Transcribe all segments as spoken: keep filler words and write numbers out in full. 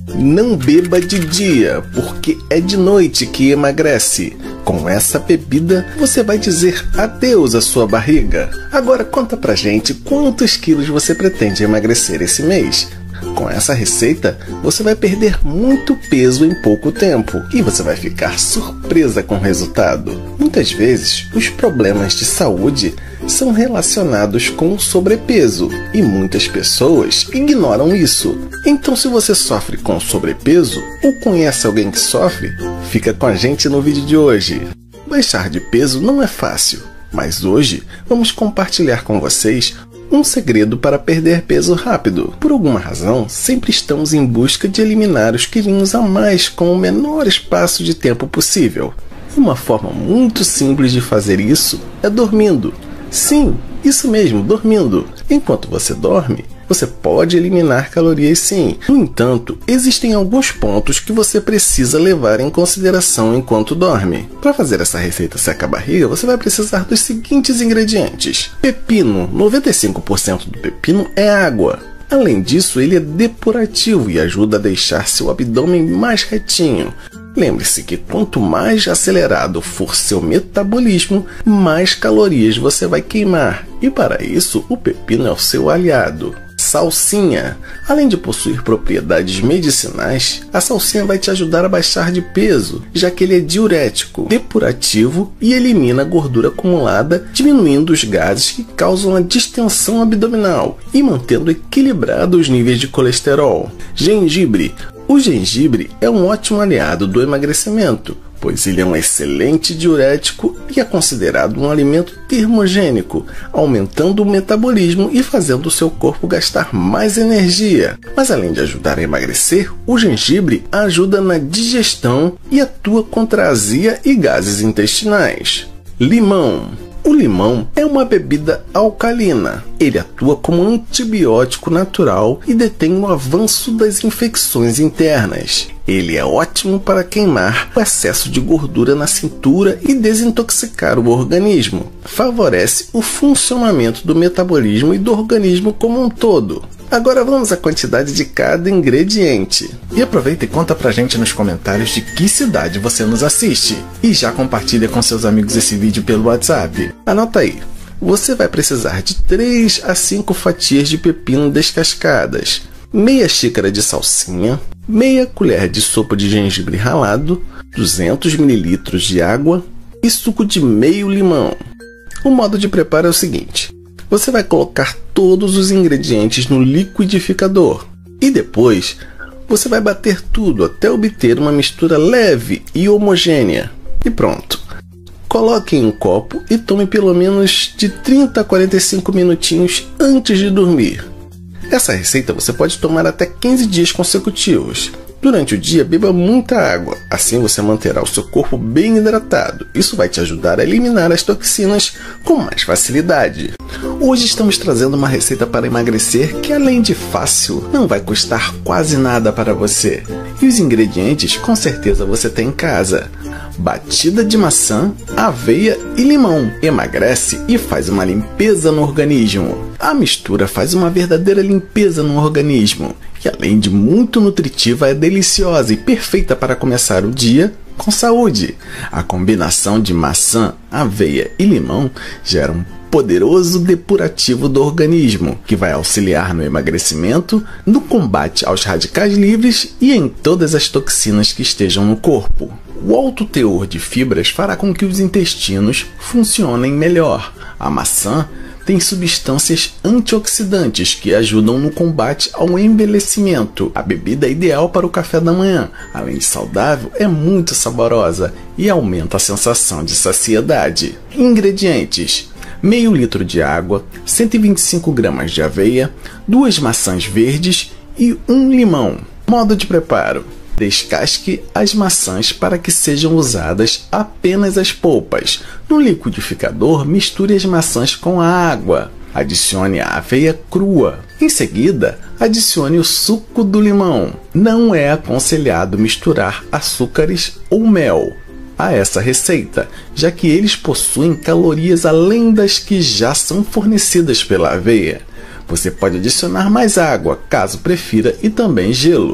Não beba de dia, porque é de noite que emagrece. Com essa bebida, você vai dizer adeus à sua barriga. Agora conta pra gente quantos quilos você pretende emagrecer esse mês. Com essa receita, você vai perder muito peso em pouco tempo e você vai ficar surpresa com o resultado. Muitas vezes, os problemas de saúde são relacionados com o sobrepeso e muitas pessoas ignoram isso. Então, se você sofre com sobrepeso ou conhece alguém que sofre, fica com a gente no vídeo de hoje. Baixar de peso não é fácil, mas hoje vamos compartilhar com vocês um segredo para perder peso rápido. Por alguma razão, sempre estamos em busca de eliminar os quilinhos a mais com o menor espaço de tempo possível. Uma forma muito simples de fazer isso é dormindo. Sim, isso mesmo, dormindo. Enquanto você dorme, você pode eliminar calorias sim. No entanto, existem alguns pontos que você precisa levar em consideração enquanto dorme. Para fazer essa receita seca-barriga, você vai precisar dos seguintes ingredientes. Pepino. noventa e cinco por cento do pepino é água. Além disso, ele é depurativo e ajuda a deixar seu abdômen mais retinho. Lembre-se que quanto mais acelerado for seu metabolismo, mais calorias você vai queimar. E para isso, o pepino é o seu aliado. Salsinha. Além de possuir propriedades medicinais, a salsinha vai te ajudar a baixar de peso, já que ele é diurético, depurativo e elimina a gordura acumulada, diminuindo os gases que causam a distensão abdominal e mantendo equilibrados os níveis de colesterol. Gengibre. O gengibre é um ótimo aliado do emagrecimento, pois ele é um excelente diurético e é considerado um alimento termogênico, aumentando o metabolismo e fazendo o seu corpo gastar mais energia. Mas além de ajudar a emagrecer, o gengibre ajuda na digestão e atua contra a azia e gases intestinais. Limão. O limão é uma bebida alcalina. Ele atua como um antibiótico natural e detém o avanço das infecções internas. Ele é ótimo para queimar o excesso de gordura na cintura e desintoxicar o organismo. Favorece o funcionamento do metabolismo e do organismo como um todo. Agora vamos à quantidade de cada ingrediente. E aproveita e conta pra gente nos comentários de que cidade você nos assiste. E já compartilha com seus amigos esse vídeo pelo WhatsApp. Anota aí. Você vai precisar de três a cinco fatias de pepino descascadas, meia xícara de salsinha, meia colher de sopa de gengibre ralado, duzentos mililitros de água e suco de meio limão. O modo de preparo é o seguinte. Você vai colocar todos os ingredientes no liquidificador e depois você vai bater tudo até obter uma mistura leve e homogênea. E pronto! Coloque em um copo e tome pelo menos de trinta a quarenta e cinco minutinhos antes de dormir. Essa receita você pode tomar até quinze dias consecutivos. Durante o dia, beba muita água, assim você manterá o seu corpo bem hidratado. Isso vai te ajudar a eliminar as toxinas com mais facilidade. Hoje estamos trazendo uma receita para emagrecer que, além de fácil, não vai custar quase nada para você. E os ingredientes com certeza você tem em casa. Batida de maçã, aveia e limão. Emagrece e faz uma limpeza no organismo. A mistura faz uma verdadeira limpeza no organismo. E além de muito nutritiva, é deliciosa e perfeita para começar o dia com saúde. A combinação de maçã, aveia e limão gera um poderoso depurativo do organismo, que vai auxiliar no emagrecimento, no combate aos radicais livres e em todas as toxinas que estejam no corpo. O alto teor de fibras fará com que os intestinos funcionem melhor. A maçã tem substâncias antioxidantes que ajudam no combate ao envelhecimento. A bebida é ideal para o café da manhã. Além de saudável, é muito saborosa e aumenta a sensação de saciedade. Ingredientes: meio litro de água, cento e vinte e cinco gramas de aveia, duas maçãs verdes e um limão. Modo de preparo: descasque as maçãs para que sejam usadas apenas as polpas. No liquidificador, misture as maçãs com a água. Adicione a aveia crua. Em seguida, adicione o suco do limão. Não é aconselhado misturar açúcares ou mel a essa receita, já que eles possuem calorias além das que já são fornecidas pela aveia. Você pode adicionar mais água, caso prefira, e também gelo.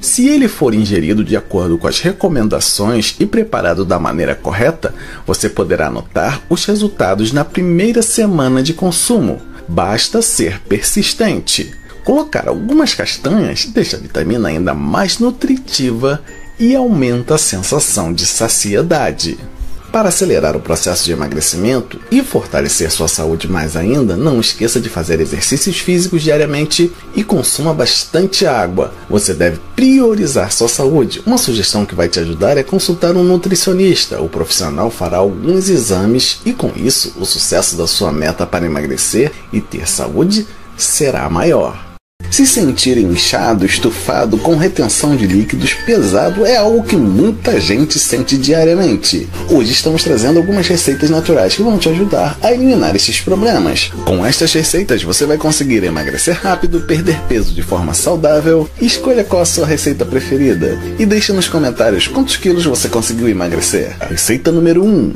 Se ele for ingerido de acordo com as recomendações e preparado da maneira correta, você poderá notar os resultados na primeira semana de consumo. Basta ser persistente. Colocar algumas castanhas deixa a vitamina ainda mais nutritiva e aumenta a sensação de saciedade. Para acelerar o processo de emagrecimento e fortalecer sua saúde mais ainda, não esqueça de fazer exercícios físicos diariamente e consuma bastante água. Você deve priorizar sua saúde. Uma sugestão que vai te ajudar é consultar um nutricionista. O profissional fará alguns exames e, com isso, o sucesso da sua meta para emagrecer e ter saúde será maior. Se sentir inchado, estufado, com retenção de líquidos, pesado, é algo que muita gente sente diariamente. Hoje estamos trazendo algumas receitas naturais que vão te ajudar a eliminar esses problemas. Com estas receitas você vai conseguir emagrecer rápido, perder peso de forma saudável. Escolha qual a sua receita preferida e deixe nos comentários quantos quilos você conseguiu emagrecer. A receita número um.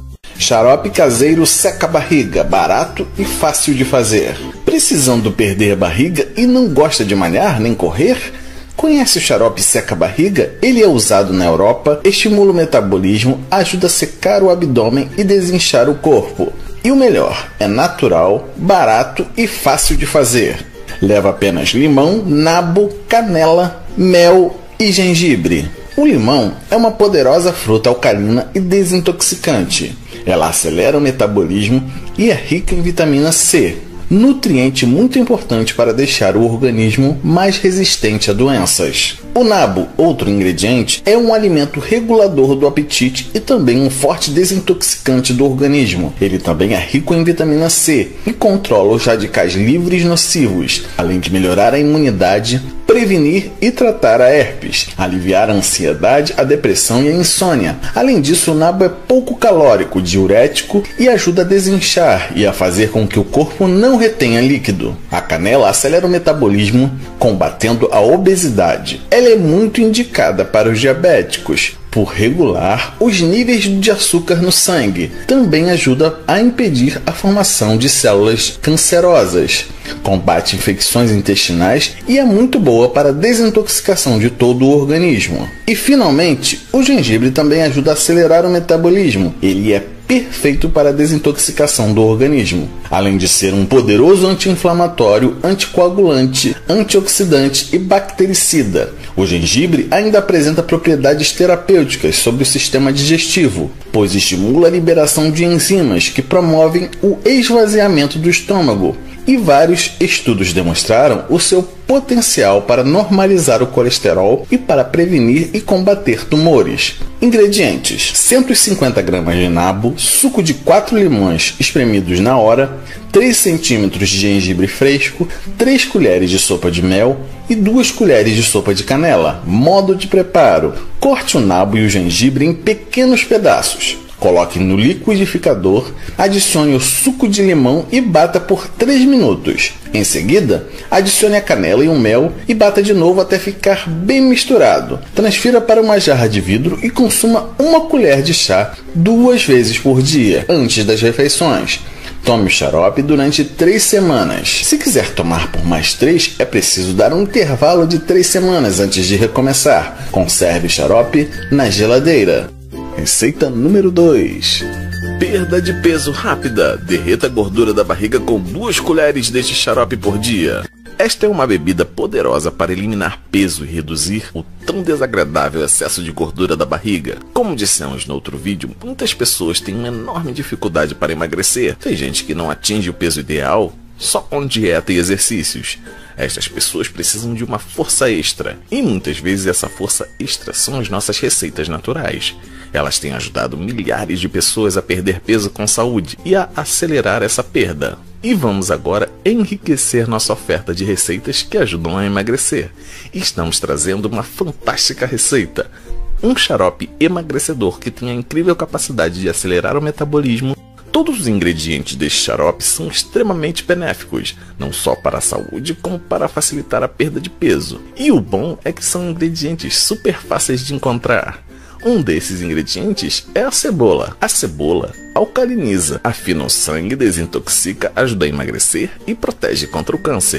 Xarope caseiro seca-barriga, barato e fácil de fazer. Precisando perder a barriga e não gosta de malhar nem correr? Conhece o xarope seca-barriga? Ele é usado na Europa, estimula o metabolismo, ajuda a secar o abdômen e desinchar o corpo. E o melhor, é natural, barato e fácil de fazer. Leva apenas limão, nabo, canela, mel e gengibre. O limão é uma poderosa fruta alcalina e desintoxicante. Ela acelera o metabolismo e é rica em vitamina C, nutriente muito importante para deixar o organismo mais resistente a doenças. O nabo, outro ingrediente, é um alimento regulador do apetite e também um forte desintoxicante do organismo. Ele também é rico em vitamina C e controla os radicais livres nocivos, além de melhorar a imunidade, prevenir e tratar a herpes, aliviar a ansiedade, a depressão e a insônia. Além disso, o nabo é pouco calórico, diurético e ajuda a desinchar e a fazer com que o corpo não retenha líquido. A canela acelera o metabolismo, combatendo a obesidade. Ela é muito indicada para os diabéticos, por regular os níveis de açúcar no sangue. Também ajuda a impedir a formação de células cancerosas. Combate infecções intestinais e é muito boa para a desintoxicação de todo o organismo. E finalmente, o gengibre também ajuda a acelerar o metabolismo. Ele é perfeito para a desintoxicação do organismo, além de ser um poderoso anti-inflamatório, anticoagulante, antioxidante e bactericida. O gengibre ainda apresenta propriedades terapêuticas sobre o sistema digestivo, pois estimula a liberação de enzimas que promovem o esvaziamento do estômago. E vários estudos demonstraram o seu potencial para normalizar o colesterol e para prevenir e combater tumores. Ingredientes: cento e cinquenta gramas de nabo, suco de quatro limões espremidos na hora, três centímetros de gengibre fresco, três colheres de sopa de mel e duas colheres de sopa de canela. Modo de preparo: corte o nabo e o gengibre em pequenos pedaços. Coloque no liquidificador, adicione o suco de limão e bata por três minutos. Em seguida, adicione a canela e o mel e bata de novo até ficar bem misturado. Transfira para uma jarra de vidro e consuma uma colher de chá duas vezes por dia, antes das refeições. Tome o xarope durante três semanas. Se quiser tomar por mais três, é preciso dar um intervalo de três semanas antes de recomeçar. Conserve o xarope na geladeira. Receita número dois. Perda de peso rápida. Derreta a gordura da barriga com duas colheres deste xarope por dia. Esta é uma bebida poderosa para eliminar peso e reduzir o tão desagradável excesso de gordura da barriga. Como dissemos no outro vídeo, muitas pessoas têm uma enorme dificuldade para emagrecer. Tem gente que não atinge o peso ideal só com dieta e exercícios. Estas pessoas precisam de uma força extra, e muitas vezes essa força extra são as nossas receitas naturais. Elas têm ajudado milhares de pessoas a perder peso com saúde e a acelerar essa perda. E vamos agora enriquecer nossa oferta de receitas que ajudam a emagrecer. E estamos trazendo uma fantástica receita: um xarope emagrecedor que tem a incrível capacidade de acelerar o metabolismo. Todos os ingredientes deste xarope são extremamente benéficos, não só para a saúde, como para facilitar a perda de peso. E o bom é que são ingredientes super fáceis de encontrar. Um desses ingredientes é a cebola. A cebola alcaliniza, afina o sangue, desintoxica, ajuda a emagrecer e protege contra o câncer.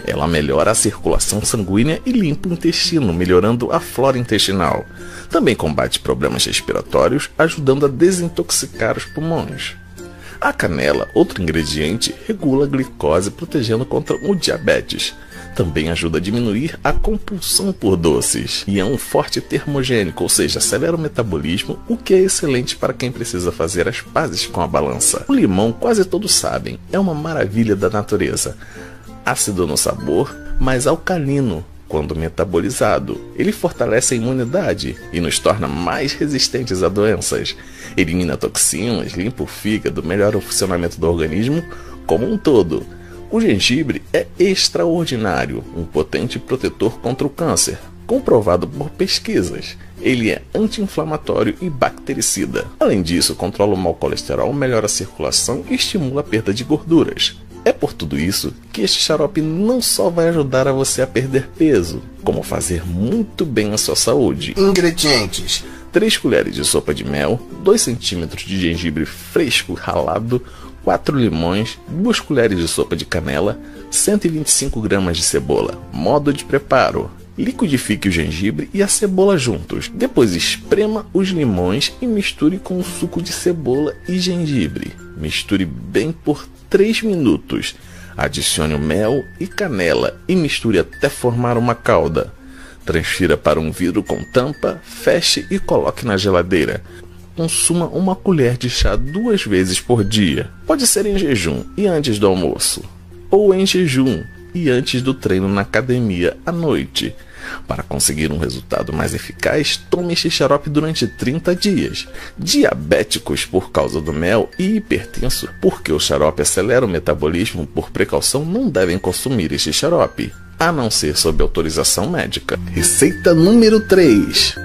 Ela melhora a circulação sanguínea e limpa o intestino, melhorando a flora intestinal. Também combate problemas respiratórios, ajudando a desintoxicar os pulmões. A canela, outro ingrediente, regula a glicose, protegendo contra o diabetes. Também ajuda a diminuir a compulsão por doces. E é um forte termogênico, ou seja, acelera o metabolismo, o que é excelente para quem precisa fazer as pazes com a balança. O limão, quase todos sabem, é uma maravilha da natureza. Ácido no sabor, mas alcalino quando metabolizado. Ele fortalece a imunidade e nos torna mais resistentes a doenças. Elimina toxinas, limpa o fígado, melhora o funcionamento do organismo como um todo. O gengibre é extraordinário, um potente protetor contra o câncer, comprovado por pesquisas. Ele é anti-inflamatório e bactericida. Além disso, controla o mau colesterol, melhora a circulação e estimula a perda de gorduras. É por tudo isso que este xarope não só vai ajudar a você a perder peso, como fazer muito bem à sua saúde. Ingredientes: três colheres de sopa de mel, dois centímetros de gengibre fresco ralado, quatro limões, duas colheres de sopa de canela, cento e vinte e cinco gramas de cebola. Modo de preparo: liquidifique o gengibre e a cebola juntos. Depois esprema os limões e misture com o suco de cebola e gengibre. Misture bem por três minutos. Adicione o mel e canela e misture até formar uma calda. Transfira para um vidro com tampa, feche e coloque na geladeira. Consuma uma colher de chá duas vezes por dia. Pode ser em jejum e antes do almoço, ou em jejum e antes do treino na academia à noite. Para conseguir um resultado mais eficaz, tome este xarope durante trinta dias. Diabéticos por causa do mel e hipertenso, porque o xarope acelera o metabolismo, por precaução não devem consumir este xarope, a não ser sob autorização médica. Receita número três.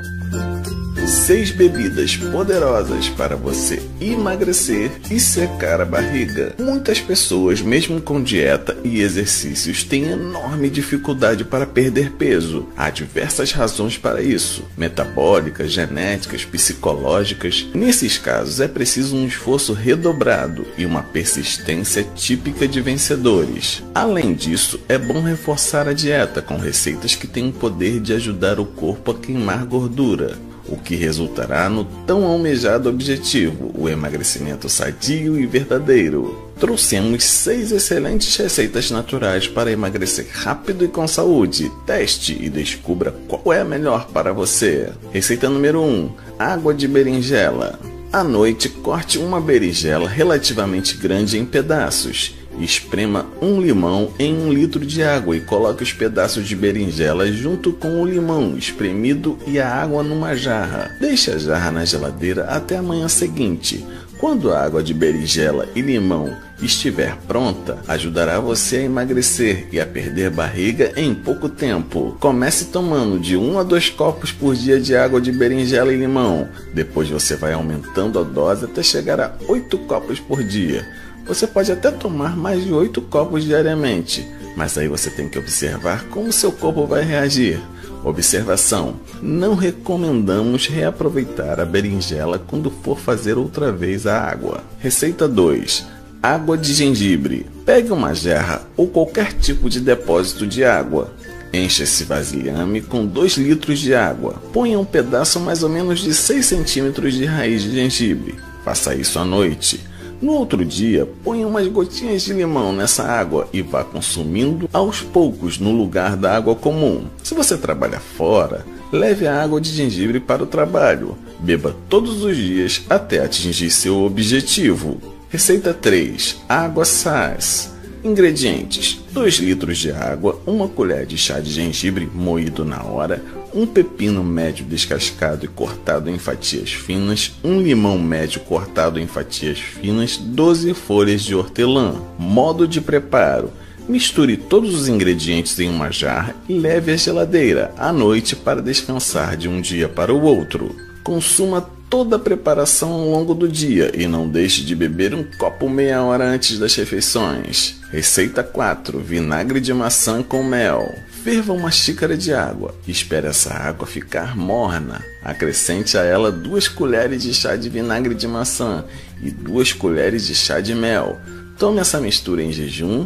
Seis bebidas poderosas para você emagrecer e secar a barriga. Muitas pessoas, mesmo com dieta e exercícios, têm enorme dificuldade para perder peso. Há diversas razões para isso: metabólicas, genéticas, psicológicas. Nesses casos, é preciso um esforço redobrado e uma persistência típica de vencedores. Além disso, é bom reforçar a dieta com receitas que têm o poder de ajudar o corpo a queimar gordura, o que resultará no tão almejado objetivo, o emagrecimento sadio e verdadeiro. Trouxemos seis excelentes receitas naturais para emagrecer rápido e com saúde. Teste e descubra qual é a melhor para você. Receita número um. Água de berinjela. À noite, corte uma berinjela relativamente grande em pedaços. Esprema um limão em um litro de água e coloque os pedaços de berinjela junto com o limão espremido e a água numa jarra. Deixe a jarra na geladeira até a manhã seguinte. Quando a água de berinjela e limão estiver pronta, ajudará você a emagrecer e a perder barriga em pouco tempo. Comece tomando de um a dois copos por dia de água de berinjela e limão. Depois você vai aumentando a dose até chegar a oito copos por dia. Você pode até tomar mais de oito copos diariamente, mas aí você tem que observar como seu corpo vai reagir. Observação: não recomendamos reaproveitar a berinjela quando for fazer outra vez a água. Receita dois. Água de gengibre. Pegue uma jarra ou qualquer tipo de depósito de água. Encha esse vasilhame com dois litros de água. Ponha um pedaço mais ou menos de seis centímetros de raiz de gengibre. Faça isso à noite. No outro dia, ponha umas gotinhas de limão nessa água e vá consumindo aos poucos no lugar da água comum. Se você trabalha fora, leve a água de gengibre para o trabalho. Beba todos os dias até atingir seu objetivo. Receita três. Água Saz. Ingredientes: dois litros de água, uma colher de chá de gengibre moído na hora, um pepino médio descascado e cortado em fatias finas, um limão médio cortado em fatias finas, doze folhas de hortelã. Modo de preparo: misture todos os ingredientes em uma jarra e leve à geladeira à noite para descansar de um dia para o outro. Consuma toda a preparação ao longo do dia e não deixe de beber um copo meia hora antes das refeições. Receita quatro. Vinagre de maçã com mel. Ferva uma xícara de água e espere essa água ficar morna. Acrescente a ela duas colheres de chá de vinagre de maçã e duas colheres de chá de mel. Tome essa mistura em jejum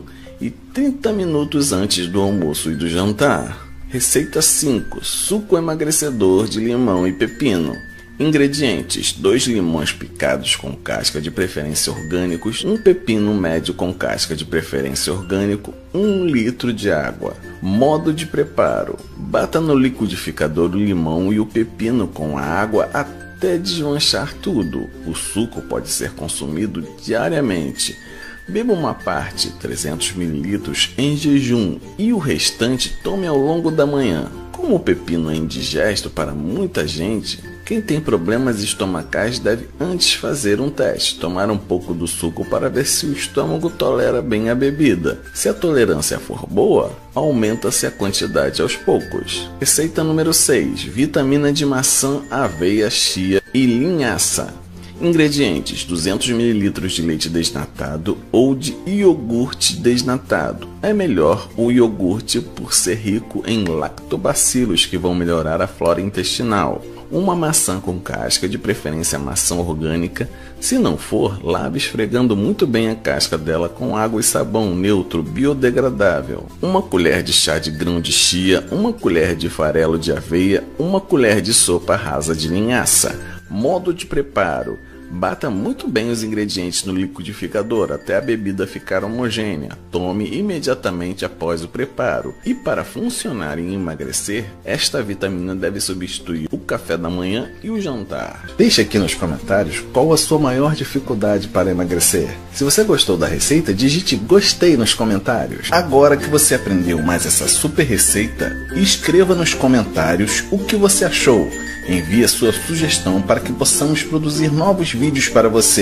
e trinta minutos antes do almoço e do jantar. Receita cinco. Suco emagrecedor de limão e pepino. Ingredientes: dois limões picados com casca, de preferência orgânicos, um pepino médio com casca, de preferência orgânico, um litro de água. Modo de preparo: bata no liquidificador o limão e o pepino com a água até desmanchar tudo. O suco pode ser consumido diariamente. Beba uma parte, trezentos mililitros, em jejum e o restante tome ao longo da manhã. Como o pepino é indigesto para muita gente, quem tem problemas estomacais deve antes fazer um teste, tomar um pouco do suco para ver se o estômago tolera bem a bebida. Se a tolerância for boa, aumenta-se a quantidade aos poucos. Receita número seis. Vitamina de maçã, aveia, chia e linhaça. Ingredientes: duzentos mililitros de leite desnatado ou de iogurte desnatado. É melhor o iogurte por ser rico em lactobacilos, que vão melhorar a flora intestinal. Uma maçã com casca, de preferência maçã orgânica. Se não for, lave esfregando muito bem a casca dela com água e sabão neutro biodegradável. Uma colher de chá de grão de chia, uma colher de farelo de aveia, uma colher de sopa rasa de linhaça. Modo de preparo: bata muito bem os ingredientes no liquidificador até a bebida ficar homogênea. Tome imediatamente após o preparo. E para funcionar e emagrecer, esta vitamina deve substituir o café da manhã e o jantar. Deixe aqui nos comentários qual a sua maior dificuldade para emagrecer. Se você gostou da receita, digite gostei nos comentários. Agora que você aprendeu mais essa super receita, escreva nos comentários o que você achou. Envie a sua sugestão para que possamos produzir novos vídeos para você.